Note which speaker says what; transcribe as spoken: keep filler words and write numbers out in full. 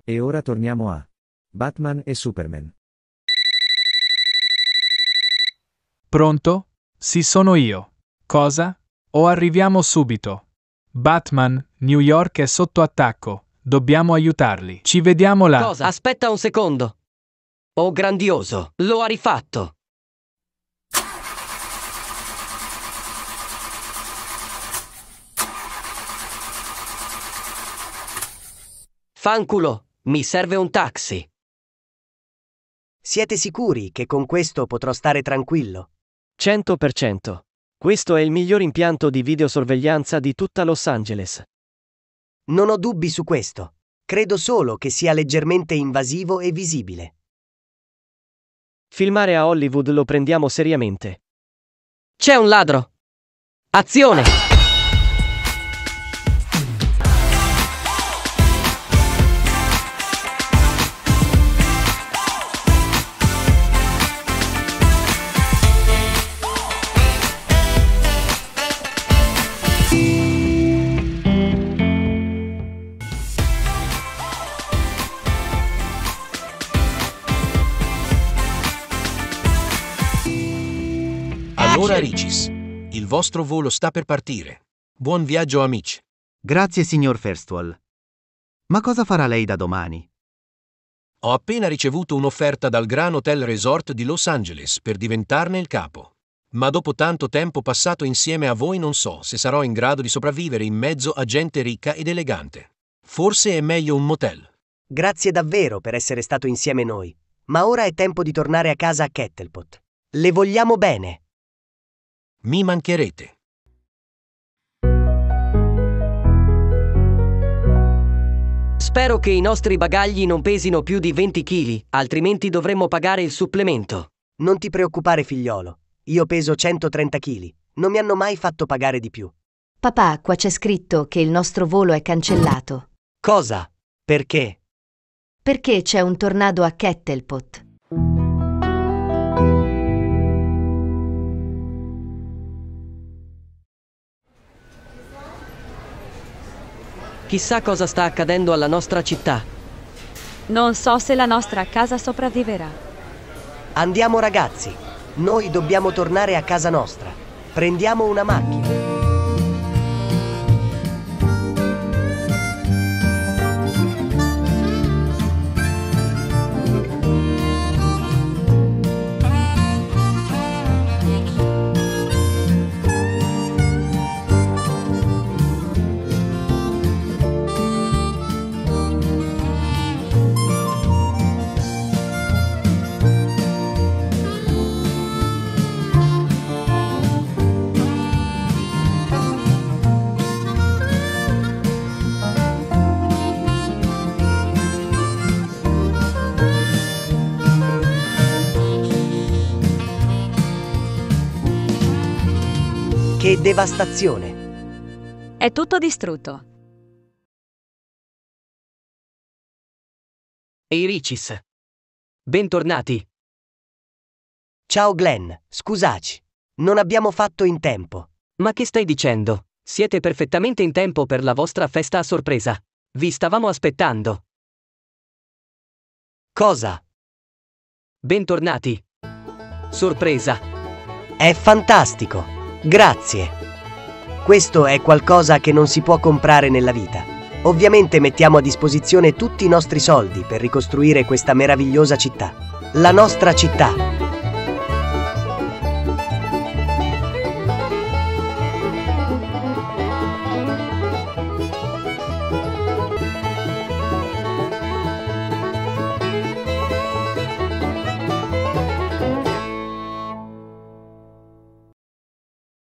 Speaker 1: E ora torniamo a Batman e Superman.
Speaker 2: Pronto? Sì, sono io. Cosa? O arriviamo subito. Batman, New York è sotto attacco. Dobbiamo aiutarli. Ci vediamo là.
Speaker 3: Cosa? Aspetta un secondo. Oh, grandioso. Lo ha rifatto. Fanculo, mi serve un taxi.
Speaker 4: Siete sicuri che con questo potrò stare tranquillo?
Speaker 3: cento per cento. Questo è il miglior impianto di videosorveglianza di tutta Los Angeles.
Speaker 4: Non ho dubbi su questo. Credo solo che sia leggermente invasivo e visibile.
Speaker 3: Filmare a Hollywood lo prendiamo seriamente. C'è un ladro! Azione!
Speaker 5: Allora Ricis, il vostro volo sta per partire. Buon viaggio amici.
Speaker 6: Grazie signor Firstwall. Ma cosa farà lei da domani?
Speaker 5: Ho appena ricevuto un'offerta dal Grand Hotel Resort di Los Angeles per diventarne il capo. Ma dopo tanto tempo passato insieme a voi non so se sarò in grado di sopravvivere in mezzo a gente ricca ed elegante. Forse è meglio un motel.
Speaker 4: Grazie davvero per essere stato insieme noi. Ma ora è tempo di tornare a casa a Kettlepot. Le vogliamo bene.
Speaker 5: Mi mancherete.
Speaker 3: Spero che i nostri bagagli non pesino più di venti chili, altrimenti dovremmo pagare il supplemento.
Speaker 4: Non ti preoccupare, figliolo. Io peso centotrenta chili. Non mi hanno mai fatto pagare di più.
Speaker 7: Papà, qua c'è scritto che il nostro volo è cancellato.
Speaker 4: Cosa? Perché?
Speaker 7: Perché c'è un tornado a Kettlepot.
Speaker 3: Chissà cosa sta accadendo alla nostra città.
Speaker 8: Non so se la nostra casa sopravviverà.
Speaker 4: Andiamo ragazzi. Noi dobbiamo tornare a casa nostra. Prendiamo una macchina. Che devastazione!
Speaker 8: È tutto distrutto.
Speaker 3: Ehi Ricis. Bentornati.
Speaker 4: Ciao Glenn, scusaci. Non abbiamo fatto in tempo.
Speaker 3: Ma che stai dicendo? Siete perfettamente in tempo per la vostra festa a sorpresa. Vi stavamo aspettando.
Speaker 4: Cosa?
Speaker 3: Bentornati. Sorpresa.
Speaker 4: È fantastico. Grazie. Questo è qualcosa che non si può comprare nella vita. Ovviamente mettiamo a disposizione tutti i nostri soldi per ricostruire questa meravigliosa città. La nostra città.